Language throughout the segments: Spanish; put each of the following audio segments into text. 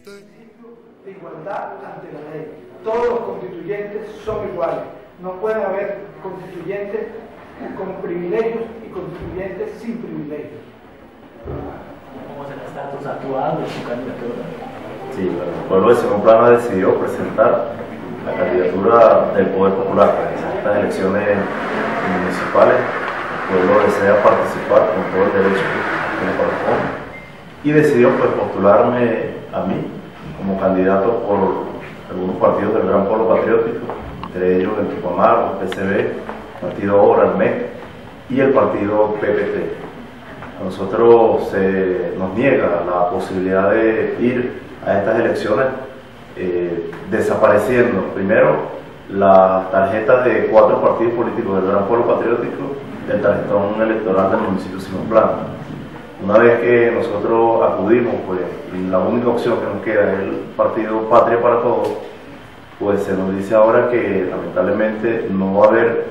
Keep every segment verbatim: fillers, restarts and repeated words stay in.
De igualdad ante la ley. Todos los constituyentes son iguales. No puede haber constituyentes con privilegios y constituyentes sin privilegios. ¿Cómo es el estatus actual de su candidatura? Sí, bueno, el pueblo de Simón Plana decidió presentar la candidatura del Poder Popular para estas elecciones municipales. El pueblo desea participar con todo el derecho que le corresponde y decidió pues, postularme a mí como candidato por algunos partidos del Gran Polo Patriótico, entre ellos el Tupamaro, el P C B, el Partido Obra, el M E C y el partido P P T. A nosotros se nos niega la posibilidad de ir a estas elecciones eh, desapareciendo primero las tarjetas de cuatro partidos políticos del Gran Polo Patriótico del tarjetón electoral del municipio de Simón Plana. Una vez que nosotros acudimos, pues la única opción que nos queda es el partido Patria para Todos, pues se nos dice ahora que lamentablemente no va a haber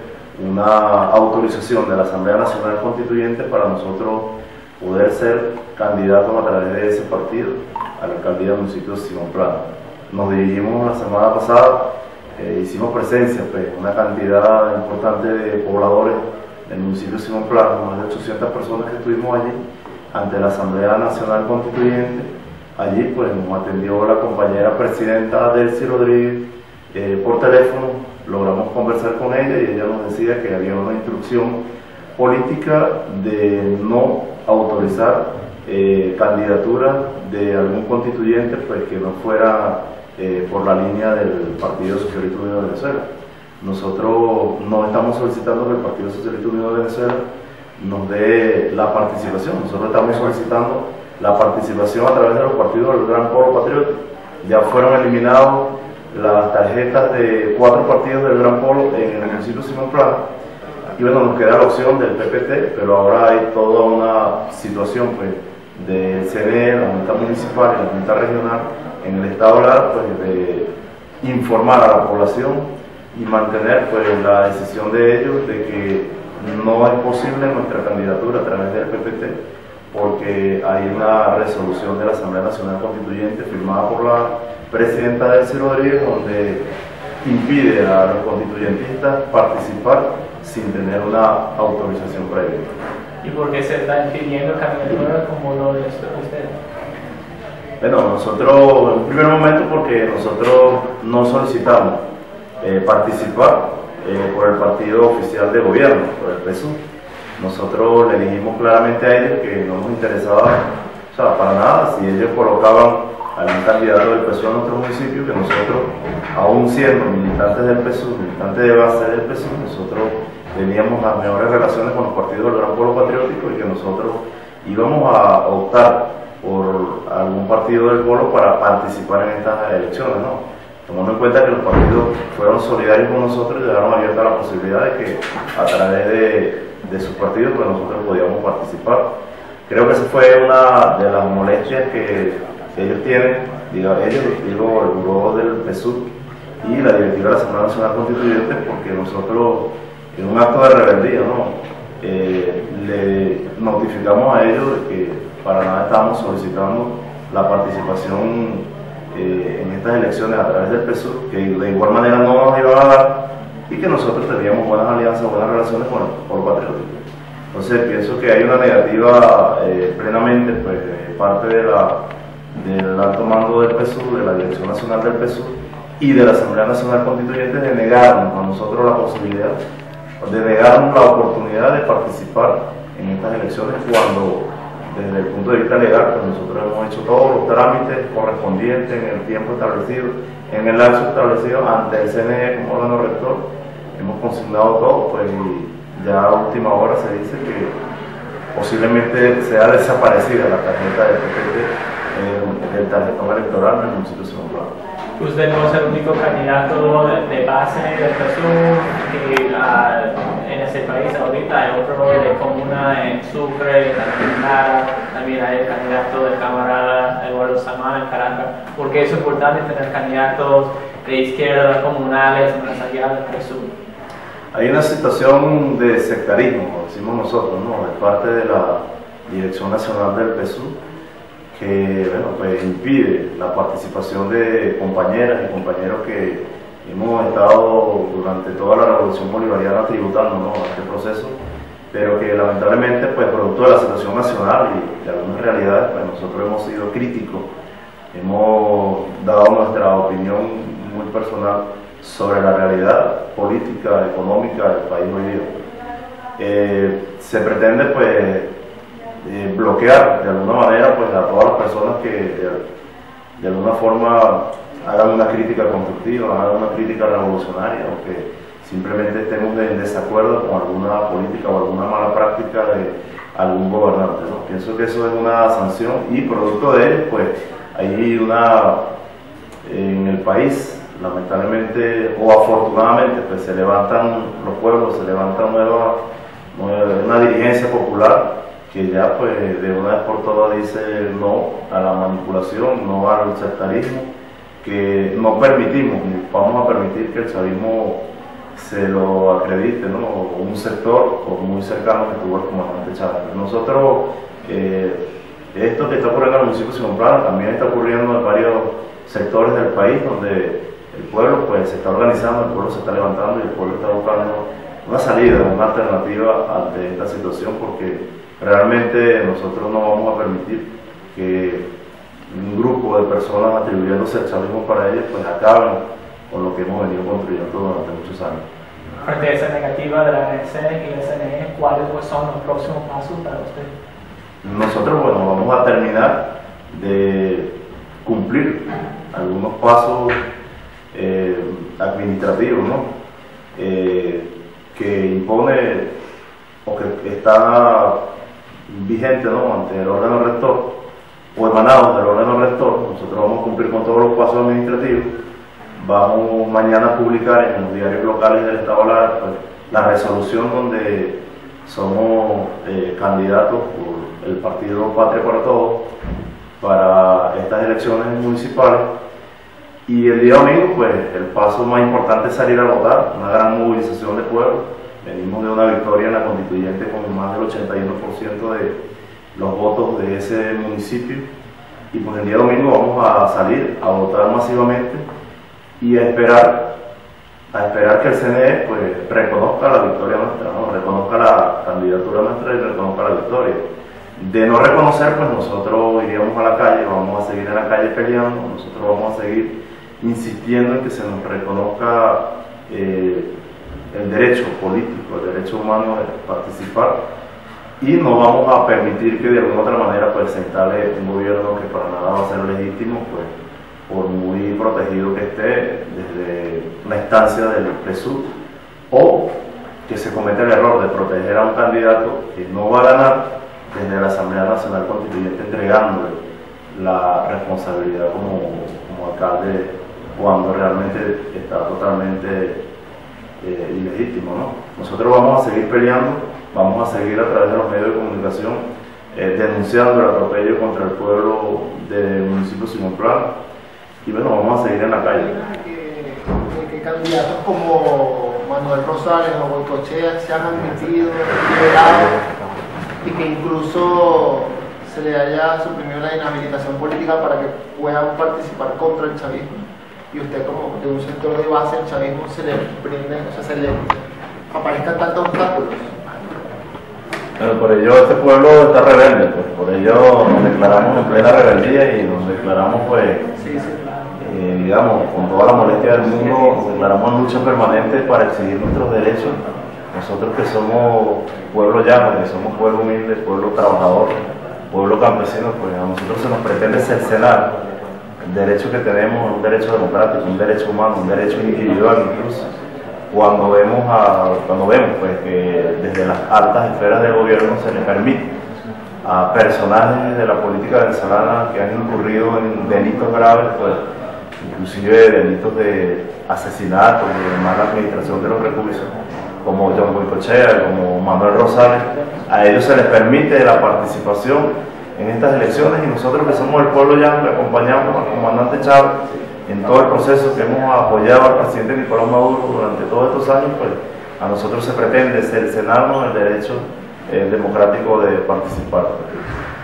una autorización de la Asamblea Nacional Constituyente para nosotros poder ser candidatos a través de ese partido a la alcaldía del municipio de Simón Plana. Nos dirigimos la semana pasada, eh, hicimos presencia, pues una cantidad importante de pobladores del municipio de Simón Plana, más de ochocientas personas que estuvimos allí, ante la Asamblea Nacional Constituyente. Allí pues nos atendió la compañera presidenta Delcy Rodríguez eh, por teléfono, logramos conversar con ella y ella nos decía que había una instrucción política de no autorizar eh, candidaturas de algún constituyente pues que no fuera eh, por la línea del Partido Socialista Unido de Venezuela. Nosotros no estamos solicitando que el Partido Socialista Unido de Venezuela nos dé la participación, nosotros estamos solicitando la participación a través de los partidos del Gran Polo Patriótico. Ya fueron eliminados las tarjetas de cuatro partidos del Gran Polo en el municipio de Simón Plana y bueno, nos queda la opción del P P T, pero ahora hay toda una situación pues, del C N E, la Junta Municipal y la Junta Regional en el Estado Lara pues, de informar a la población y mantener pues, la decisión de ellos de que no es posible nuestra candidatura a través del P P T porque hay una resolución de la Asamblea Nacional Constituyente firmada por la presidenta Delcy Rodríguez donde impide a los constituyentistas participar sin tener una autorización previa. ¿Y por qué se está impidiendo candidaturas como lo de usted? Bueno, nosotros en un primer momento porque nosotros no solicitamos eh, participar Eh, por el partido oficial de gobierno, por el P S U. Nosotros le dijimos claramente a ellos que no nos interesaba, o sea, para nada, si ellos colocaban a un candidato del P S U en nuestro municipio, que nosotros, aún siendo militantes del P S U, militantes de base del P S U, nosotros teníamos las mejores relaciones con los partidos del Gran Polo Patriótico y que nosotros íbamos a optar por algún partido del Polo para participar en estas elecciones, ¿no? Tomando en cuenta que los partidos fueron solidarios con nosotros y dejaron abierta la posibilidad de que a través de, de sus partidos pues nosotros podíamos participar. Creo que esa fue una de las molestias que, que ellos tienen, digo, ellos, digo, el buró del P S U y la directiva de la Asamblea Nacional Constituyente, porque nosotros en un acto de rebeldía ¿no? eh, le notificamos a ellos de que para nada estábamos solicitando la participación Eh, en estas elecciones a través del P S U, que de igual manera no nos iban a dar y que nosotros teníamos buenas alianzas, buenas relaciones con el Polo Patriótico. Entonces pienso que hay una negativa eh, plenamente pues, de parte de la, del alto mando del P S U, de la Dirección Nacional del P S U y de la Asamblea Nacional Constituyente de negarnos a nosotros la posibilidad, de negarnos la oportunidad de participar en estas elecciones cuando desde el punto de vista legal, pues nosotros hemos hecho todos los trámites correspondientes en el tiempo establecido, en el lapso establecido ante el C N E como órgano rector, hemos consignado todo, pues y ya a última hora se dice que posiblemente sea desaparecida la tarjeta del P P T, eh, del tarjetón electoral en el municipio de Simón Plana. Usted no es el único candidato de, de base del P S U que uh, en ese país ahorita hay otro de comuna en Sucre, también en Lara, también hay el candidato de Cámara Eduardo Samán en Caracas. ¿Por qué es importante tener candidatos de izquierda comunales más allá del P S U? Hay una situación de sectarismo, como decimos nosotros, ¿no? De parte de la Dirección Nacional del P S U, que bueno, pues impide la participación de compañeras y compañeros que hemos estado durante toda la revolución bolivariana tributando, ¿no?, a este proceso, pero que lamentablemente, pues producto de la situación nacional y de algunas realidades, pues nosotros hemos sido críticos, hemos dado nuestra opinión muy personal sobre la realidad política, económica del país hoy día. Eh, se pretende pues eh, bloquear de alguna manera pues a todas las personas que de, de alguna forma hagan una crítica constructiva, hagan una crítica revolucionaria, o que simplemente estemos en desacuerdo con alguna política o alguna mala práctica de algún gobernante, ¿no? Pienso que eso es una sanción, y producto de ello pues hay una en el país, lamentablemente o afortunadamente, pues se levantan los pueblos, se levanta nueva, nueva, una dirigencia popular que ya pues de una vez por todas dice no a la manipulación, no al sectarismo, que no permitimos, ni vamos a permitir que el chavismo se lo acredite, ¿no?, o un sector o muy cercano que tuvo el comandante Chávez. Nosotros, eh, esto que está ocurriendo en el municipio de Simón Plana también está ocurriendo en varios sectores del país, donde el pueblo pues se está organizando, el pueblo se está levantando y el pueblo está buscando una salida, una alternativa ante esta situación, porque realmente nosotros no vamos a permitir que un grupo de personas atribuyéndose el chavismo para ellos pues acaben con lo que hemos venido construyendo durante muchos años. Frente a esa negativa de la A N C y el S N E, ¿cuáles pues, son los próximos pasos para usted? Nosotros, bueno, vamos a terminar de cumplir algunos pasos eh, administrativos, ¿no?, eh, que impone o que está vigente, ¿no?, ante el órgano rector o emanados del órgano rector. Nosotros vamos a cumplir con todos los pasos administrativos. Vamos mañana a publicar en los diarios locales del Estado Lara pues, la resolución donde somos eh, candidatos por el partido Patria para Todos para estas elecciones municipales. Y el día domingo, pues el paso más importante es salir a votar, una gran movilización de pueblo. Venimos de una victoria en la constituyente con más del ochenta y uno por ciento de los votos de ese municipio, y pues el día domingo vamos a salir a votar masivamente y a esperar a esperar que el C N E pues reconozca la victoria nuestra, ¿no?, reconozca la candidatura nuestra y reconozca la victoria. De no reconocer, pues nosotros iríamos a la calle, vamos a seguir en la calle peleando, nosotros vamos a seguir insistiendo en que se nos reconozca eh, el derecho político, el derecho humano de participar, y no vamos a permitir que de alguna otra manera pues se instale un gobierno que para nada va a ser legítimo, pues por muy protegido que esté desde la instancia del P S U V, o que se cometa el error de proteger a un candidato que no va a ganar desde la Asamblea Nacional Constituyente, entregándole la responsabilidad como, como alcalde cuando realmente está totalmente eh, ilegítimo, ¿no? Nosotros vamos a seguir peleando, vamos a seguir a través de los medios de comunicación eh, denunciando el atropello contra el pueblo del municipio de Simón Plana, y bueno, vamos a seguir en la calle. Que, que candidatos como Manuel Rosales o Goicoechea se han admitido, liberados, y que incluso se le haya suprimido la inhabilitación política para que puedan participar contra el chavismo, y usted como de un sector de base del chavismo se le brinde, o sea, se le aparezcan tantos obstáculos. Bueno, por ello este pueblo está rebelde, pues por ello nos declaramos en plena rebeldía y nos declaramos pues, sí, sí. eh, digamos, con toda la molestia del mundo, nos declaramos en lucha permanente para exigir nuestros derechos. Nosotros que somos pueblo llano, que somos pueblo humilde, pueblo trabajador, pueblo campesino, pues a nosotros se nos pretende cercenar el derecho que tenemos, un derecho democrático, un derecho humano, un derecho individual incluso. Cuando vemos, a, cuando vemos pues, que desde las altas esferas del gobierno se le permite a personajes de la política venezolana que han incurrido en delitos graves, pues, inclusive delitos de asesinato, de mala administración de los recursos, como John Goicoechea, como Manuel Rosales, a ellos se les permite la participación en estas elecciones, y nosotros que somos el pueblo llano, que acompañamos al comandante Chávez en todo el proceso, que hemos apoyado al presidente Nicolás Maduro durante todos estos años, pues a nosotros se pretende cercenarnos el derecho eh, democrático de participar.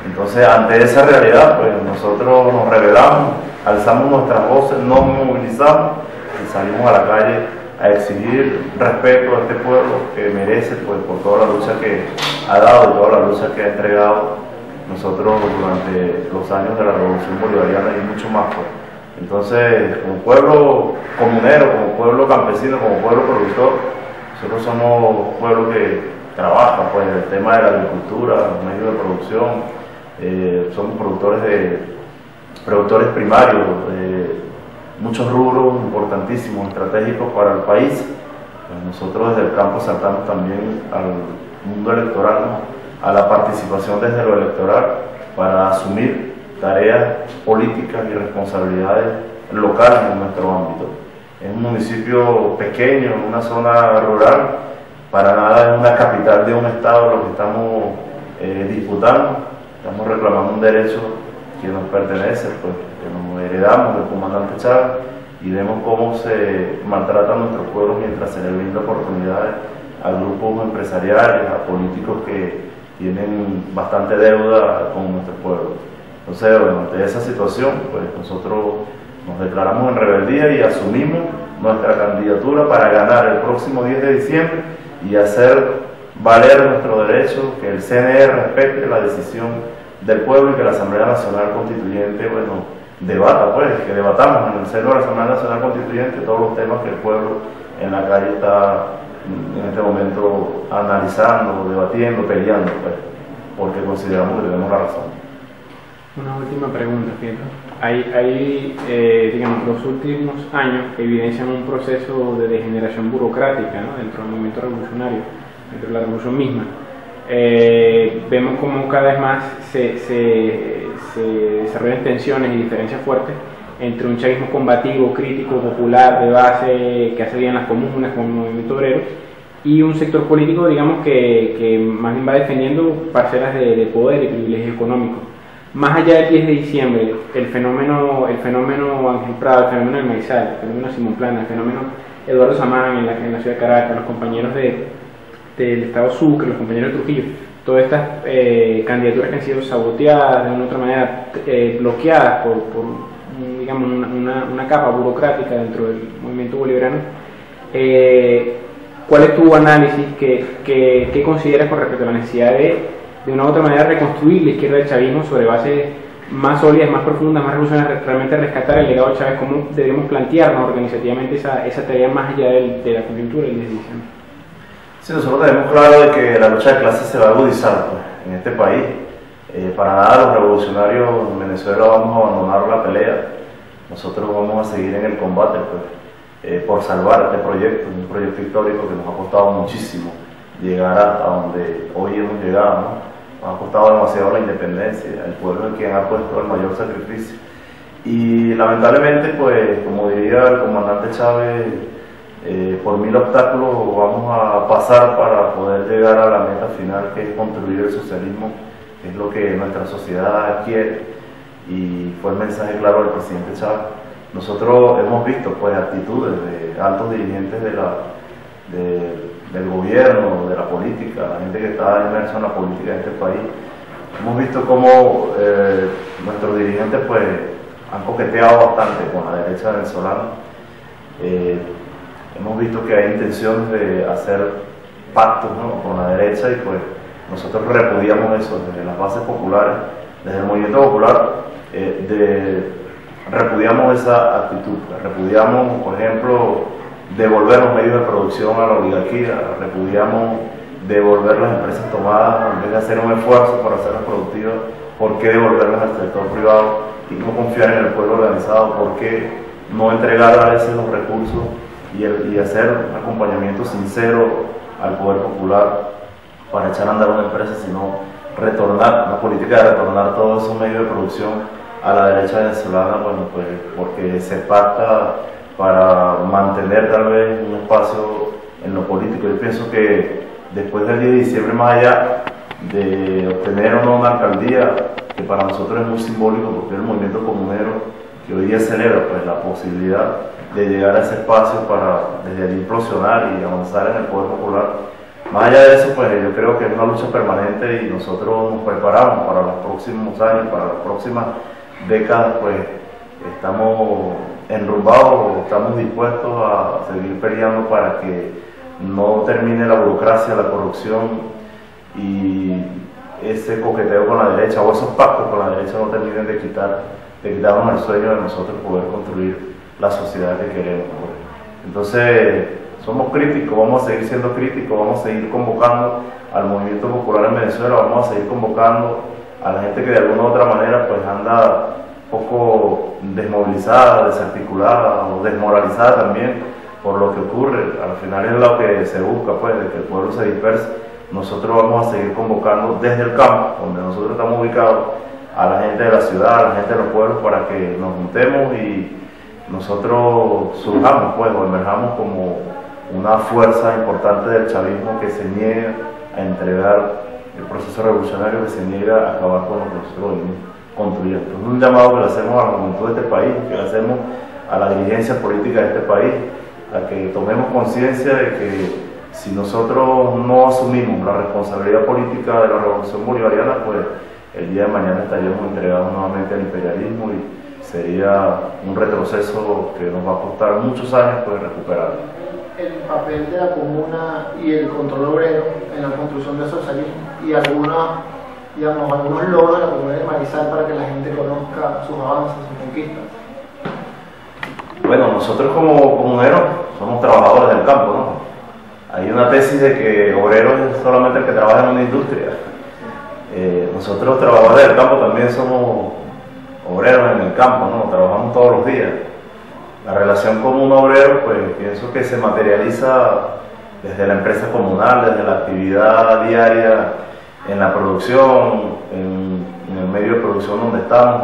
Entonces, ante esa realidad, pues nosotros nos rebelamos, alzamos nuestras voces, nos movilizamos y salimos a la calle a exigir respeto a este pueblo que merece, pues, por toda la lucha que ha dado y toda la lucha que ha entregado nosotros durante los años de la Revolución Bolivariana y mucho más, pues. Entonces, como pueblo comunero, como pueblo campesino, como pueblo productor, nosotros somos un pueblo que trabaja, pues, el tema de la agricultura, los medios de producción. Eh, somos productores de productores primarios, de muchos rubros importantísimos, estratégicos para el país. Pues nosotros desde el campo saltamos también al mundo electoral, ¿no? A la participación desde lo electoral para asumir tareas políticas y responsabilidades locales en nuestro ámbito. Es un municipio pequeño, en una zona rural, para nada es una capital de un estado lo que estamos eh, disputando. Estamos reclamando un derecho que nos pertenece, pues, que nos heredamos del comandante Chávez, y vemos cómo se maltrata a nuestros pueblos mientras se les brinda oportunidades a grupos empresariales, a políticos que tienen bastante deuda con nuestro pueblo. Entonces, bueno, ante esa situación, pues nosotros nos declaramos en rebeldía y asumimos nuestra candidatura para ganar el próximo diez de diciembre y hacer valer nuestro derecho, que el C N E respete la decisión del pueblo y que la Asamblea Nacional Constituyente, bueno, debata, pues, que debatamos en el seno de la Asamblea Nacional Constituyente todos los temas que el pueblo en la calle está en este momento analizando, debatiendo, peleando, pues, porque consideramos que tenemos la razón. Una última pregunta, Pietro. Hay, hay eh, digamos, los últimos años que evidencian un proceso de degeneración burocrática, ¿no?, dentro del movimiento revolucionario, dentro de la revolución misma. Eh, vemos como cada vez más se, se, se desarrollan tensiones y diferencias fuertes entre un chavismo combativo, crítico, popular, de base, que hace bien las comunas con el movimiento obrero, y un sector político, digamos, que, que más bien va defendiendo parcelas de, de poder y privilegio económico. Más allá del diez de diciembre, el fenómeno, el fenómeno Ángel Prado, el fenómeno del Maizal, el fenómeno Simón Plana, el fenómeno Eduardo Samán en la, en la ciudad de Caracas, los compañeros de, del Estado Sucre, los compañeros de Trujillo, todas estas eh, candidaturas que han sido saboteadas, de una u otra manera eh, bloqueadas por, por digamos, una, una, una capa burocrática dentro del movimiento bolivariano. Eh, ¿Cuál es tu análisis? ¿Qué, qué, qué consideras con respecto a la necesidad de de una u otra manera reconstruir la izquierda del chavismo sobre bases más sólidas, más profundas, más revolucionarias, realmente rescatar el legado de Chávez? ¿Cómo debemos plantearnos organizativamente esa, esa tarea más allá del, de la coyuntura del diez de diciembre? Sí, nosotros tenemos claro de que la lucha de clases se va a agudizar, pues, en este país. Eh, para nada los revolucionarios en Venezuela vamos a abandonar la pelea. Nosotros vamos a seguir en el combate, pues, eh, por salvar este proyecto, un proyecto histórico que nos ha costado muchísimo llegar hasta donde hoy hemos llegado, ¿no? Nos ha costado demasiado la independencia, el pueblo es quien ha puesto el mayor sacrificio. Y lamentablemente, pues, como diría el comandante Chávez, eh, por mil obstáculos vamos a pasar para poder llegar a la meta final, que es construir el socialismo, que es lo que nuestra sociedad quiere. Y fue el mensaje claro del presidente Chávez. Nosotros hemos visto, pues, actitudes de altos dirigentes de la, de, del gobierno, de la política, la gente que está inmersa en la política de este país. Hemos visto cómo eh, nuestros dirigentes, pues, han coqueteado bastante con la derecha venezolana. Eh, hemos visto que hay intenciones de hacer pactos, ¿no?, con la derecha, y pues nosotros repudiamos eso desde las bases populares, desde el movimiento popular. Eh, de, repudiamos esa actitud, repudiamos, por ejemplo, devolver los medios de producción a la oligarquía, repudiamos devolver las empresas tomadas, en vez de hacer un esfuerzo para hacerlas productivas, ¿por qué devolverlas al sector privado y no confiar en el pueblo organizado? ¿Por qué no entregar a veces los recursos y, el, y hacer un acompañamiento sincero al poder popular para echar a andar una empresa, sino retornar, una política de retornar todos esos medios de producción a la derecha venezolana? Bueno, pues porque se pacta para mantener tal vez un espacio en lo político. Yo pienso que después del diez de diciembre, más allá de obtener o no una alcaldía, que para nosotros es muy simbólico porque es el movimiento comunero que hoy día celebra, pues, la posibilidad de llegar a ese espacio para desde allí implosionar y avanzar en el poder popular, Más allá de eso, pues yo creo que es una lucha permanente y nosotros nos preparamos para los próximos años, para las próximas décadas, pues estamos enrumbados, estamos dispuestos a seguir peleando para que no termine la burocracia, la corrupción y ese coqueteo con la derecha o esos pactos con la derecha no terminen de quitar, de quitarnos el sueño de nosotros poder construir la sociedad que queremos. Entonces, somos críticos, vamos a seguir siendo críticos, vamos a seguir convocando al movimiento popular en Venezuela, vamos a seguir convocando a la gente que de alguna u otra manera pues anda un poco desmovilizada, desarticulada o desmoralizada también por lo que ocurre. Al final es lo que se busca, pues, de que el pueblo se disperse. Nosotros vamos a seguir convocando desde el campo, donde nosotros estamos ubicados, a la gente de la ciudad, a la gente de los pueblos, para que nos juntemos y nosotros surjamos, pues, o emerjamos como una fuerza importante del chavismo que se niega a entregar el proceso revolucionario, que se niega a acabar con lo que nosotros venimos construyendo. Es un llamado que le hacemos a la juventud de este país, que le hacemos a la dirigencia política de este país, a que tomemos conciencia de que si nosotros no asumimos la responsabilidad política de la revolución bolivariana, pues el día de mañana estaríamos entregados nuevamente al imperialismo y sería un retroceso que nos va a costar muchos años pues recuperar. El papel de la comuna y el control obrero en la construcción del socialismo y alguna, digamos, algunos logros de la comuna de Maizal para que la gente conozca sus avances, sus conquistas. Bueno, nosotros como comuneros somos trabajadores del campo, ¿no? Hay una tesis de que obrero es solamente el que trabaja en una industria. Eh, nosotros trabajadores del campo también somos obreros en el campo, ¿no? Trabajamos todos los días. La relación común-obrero, pues pienso que se materializa desde la empresa comunal, desde la actividad diaria en la producción, en, en el medio de producción donde estamos.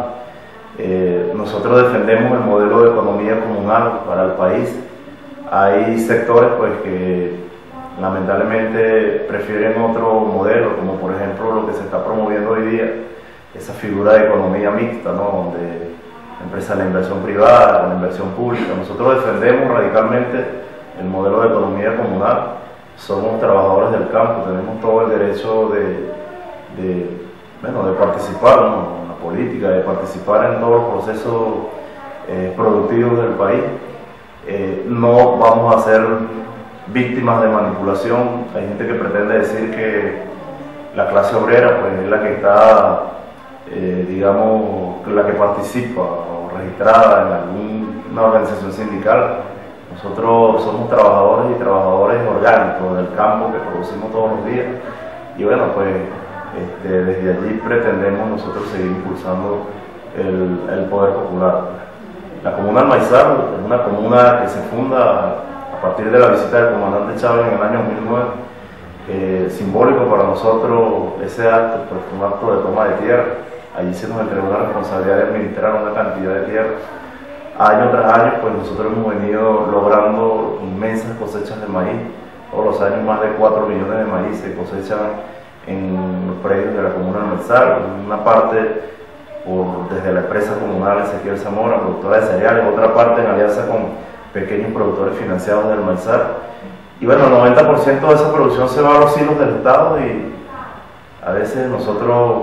Eh, nosotros defendemos el modelo de economía comunal para el país. Hay sectores pues que lamentablemente prefieren otro modelo, como por ejemplo lo que se está promoviendo hoy día, esa figura de economía mixta, ¿no? Donde empresa la inversión privada con la inversión pública. Nosotros defendemos radicalmente el modelo de economía comunal, somos trabajadores del campo, tenemos todo el derecho de, de, bueno, de participar, ¿no? en la política, de participar en todos los procesos eh, productivos del país. Eh, no vamos a ser víctimas de manipulación. Hay gente que pretende decir que la clase obrera pues, es la que está, eh, digamos, la que participa o registrada en alguna organización sindical. Nosotros somos trabajadores y trabajadores orgánicos del campo que producimos todos los días y bueno, pues este, desde allí pretendemos nosotros seguir impulsando el, el poder popular. La comuna del Maizal es una comuna que se funda a partir de la visita del comandante Chávez en el año dos mil nueve. Eh, simbólico para nosotros ese acto, pues fue un acto de toma de tierra. Allí se nos entregó la responsabilidad de administrar una cantidad de tierra. Año tras año, pues nosotros hemos venido logrando inmensas cosechas de maíz. Todos los años más de cuatro millones de maíz se cosechan en los predios de la comuna del Maizal. Una parte por, desde la empresa comunal Ezequiel Zamora, productora de cereales, otra parte en alianza con pequeños productores financiados del Maizal. Y bueno, el noventa por ciento de esa producción se va a los hilos del Estado y a veces nosotros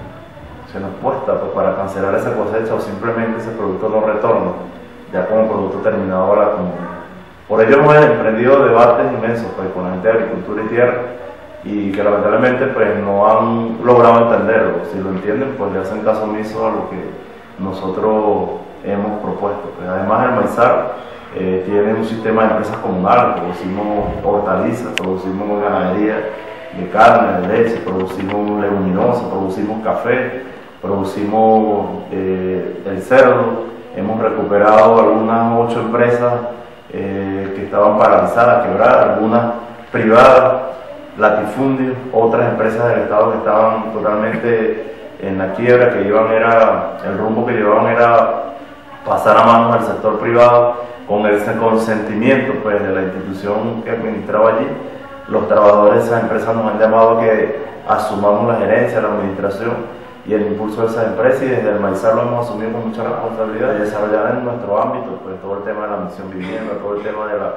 se nos cuesta pues, para cancelar esa cosecha o simplemente ese producto no retorna ya como producto terminado a la comuna. Por ello hemos emprendido debates inmensos pues, con la gente de Agricultura y Tierra y que lamentablemente pues, no han logrado entenderlo. Si lo entienden, pues le hacen caso omiso a lo que nosotros hemos propuesto. Pues, además, el Maizal eh, tiene un sistema de empresas comunales, producimos hortalizas, producimos ganadería de carne, de leche, producimos leguminosa, producimos café, producimos eh, el cerdo. Hemos recuperado algunas ocho empresas eh, que estaban paralizadas, quebradas, algunas privadas, latifundios, otras empresas del Estado que estaban totalmente en la quiebra, que iban era, el rumbo que llevaban era pasar a manos del sector privado con el consentimiento pues, de la institución que administraba allí. Los trabajadores de esas empresas nos han llamado a que asumamos la gerencia, la administración y el impulso de esas empresas, y desde el Maizal lo hemos asumido con mucha responsabilidad de desarrollar en nuestro ámbito pues, todo el tema de la misión vivienda, todo el tema de la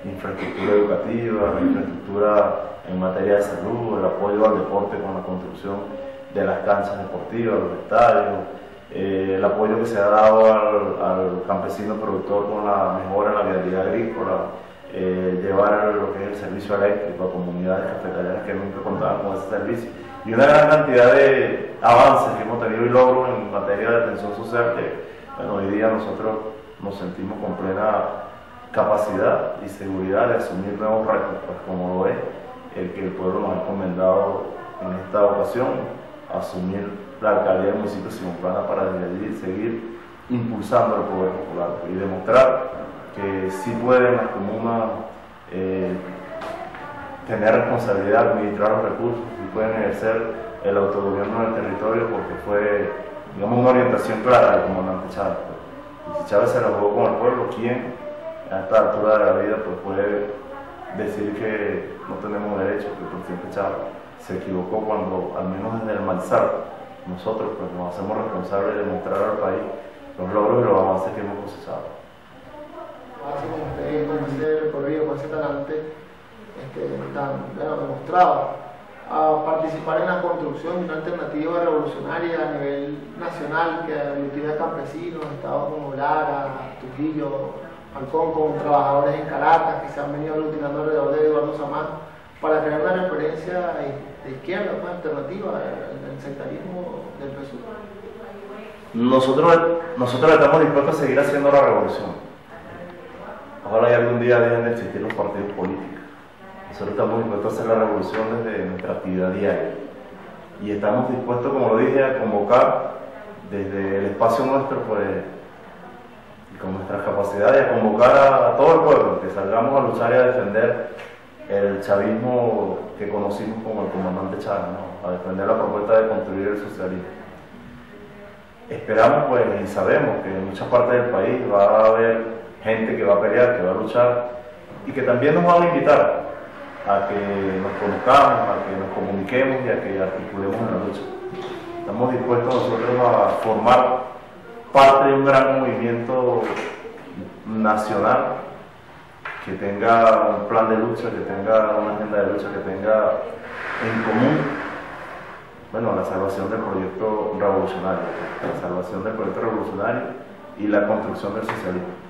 infraestructura educativa, la infraestructura en materia de salud, el apoyo al deporte con la construcción de las canchas deportivas, los estadios, eh, el apoyo que se ha dado al, al campesino productor con la mejora en la viabilidad agrícola, eh, llevar lo que es el servicio eléctrico a comunidades cafetaleras que nunca contaban con ese servicio, y una gran cantidad de avances que hemos tenido y logros en materia de atención social que, bueno, hoy día nosotros nos sentimos con plena capacidad y seguridad de asumir nuevos retos, pues como lo es el que el pueblo nos ha encomendado en esta ocasión, asumir la alcaldía del municipio de Simón Plana para desde allí seguir impulsando el poder popular y demostrar que sí pueden las comunas eh, tener responsabilidad, administrar los recursos, sí pueden ejercer el autogobierno del territorio, porque fue, digamos, una orientación clara del comandante Chávez. Y si Chávez se la jugó con el pueblo, ¿quién a esta altura de la vida pues puede decir que no tenemos derecho, que el presidente Chávez se equivocó cuando, al menos desde el Manzar, nosotros pues nos hacemos responsables de mostrar al país los logros y los avances que hemos procesado? Así como usted con ese recorrido, con ese talante este, tan bueno, demostrado, a participar en la construcción de una alternativa revolucionaria a nivel nacional que aglutina a campesinos, estados como Lara, Trujillo, Falcón, con trabajadores en Caracas que se han venido aglutinando alrededor de Eduardo Samán para crear una referencia de izquierda, una alternativa al sectarismo del P S U V. Nosotros, nosotros estamos dispuestos a seguir haciendo la revolución. Ojalá y algún día dejen de existir los partidos políticos. Nosotros estamos dispuestos a hacer la revolución desde nuestra actividad diaria. Y estamos dispuestos, como lo dije, a convocar desde el espacio nuestro, pues, con nuestras capacidades, a convocar a, a todo el pueblo, que salgamos a luchar y a defender el chavismo que conocimos como el comandante Chávez, ¿no? A defender la propuesta de construir el socialismo. Esperamos, pues, y sabemos que en muchas partes del país va a haber gente que va a pelear, que va a luchar, y que también nos van a invitar a que nos conozcamos, a que nos comuniquemos y a que articulemos una lucha. Estamos dispuestos nosotros a formar parte de un gran movimiento nacional que tenga un plan de lucha, que tenga una agenda de lucha, que tenga en común, bueno, la salvación del proyecto revolucionario, la salvación del proyecto revolucionario y la construcción del socialismo.